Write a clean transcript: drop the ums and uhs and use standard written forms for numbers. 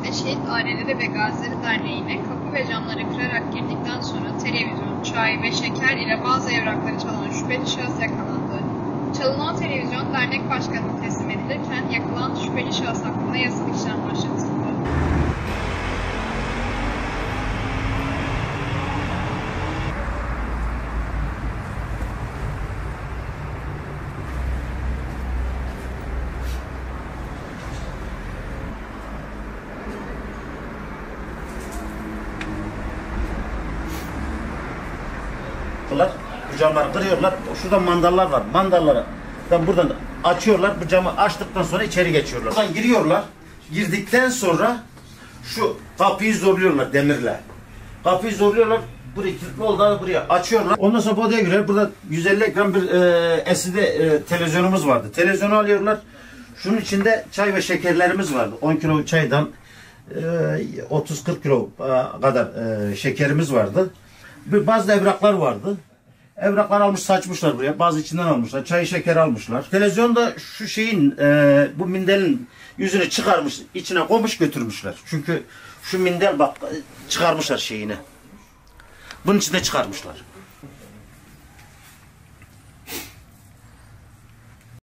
ve Şehit Aileleri ve Gazileri Derneği'ne kapı ve camları kırarak girdikten sonra televizyon, çay ve şeker ile bazı evrakları çalan şüpheli şahıs yakalandı. Çalınan televizyon dernek başkanına teslim edilirken yakılan şüpheli şahıs hakkında yasal işlem başlatıldı. Bu camları kırıyorlar. Şurada mandallar var. Mandalları buradan açıyorlar. Bu camı açtıktan sonra içeri geçiyorlar. Buradan giriyorlar. Girdikten sonra şu kapıyı zorluyorlar demirle. Kapıyı zorluyorlar. Buraya kilitli oldu. Buraya açıyorlar. Ondan sonra bu odaya giriyor. Burada 150 ekran bir LCD televizyonumuz vardı. Televizyonu alıyorlar. Şunun içinde çay ve şekerlerimiz vardı. 10 kilo çaydan 30-40 kilo kadar şekerimiz vardı. Bazı evraklar vardı. Evraklar almış saçmışlar buraya. Bazı içinden almışlar. Çay şeker almışlar. Televizyonda şu şeyin bu mindelin yüzünü çıkarmış. İçine koymuş götürmüşler. Çünkü şu mindel bak çıkarmışlar şeyini. Bunun içinde çıkarmışlar.